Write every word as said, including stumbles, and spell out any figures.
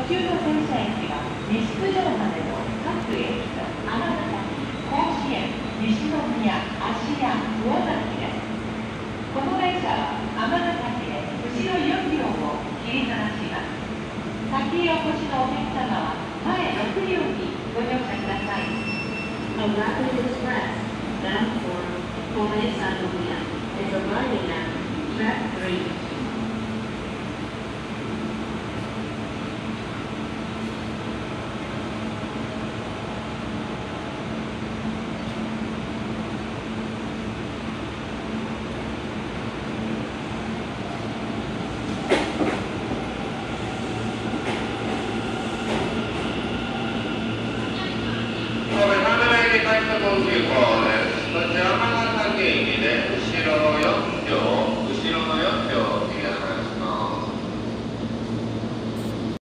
途中の停車駅は西九条までの各駅と尼崎、甲子園、西宮、芦屋、魚崎です。この列車は尼崎で後ろよん両を切り離します。先へお越しのお客様は前ろく両にご乗車ください。 A rapid express bound for Kobe Sandomia is arriving at track three. 快速急行です。こちら尼崎駅で後ろよん両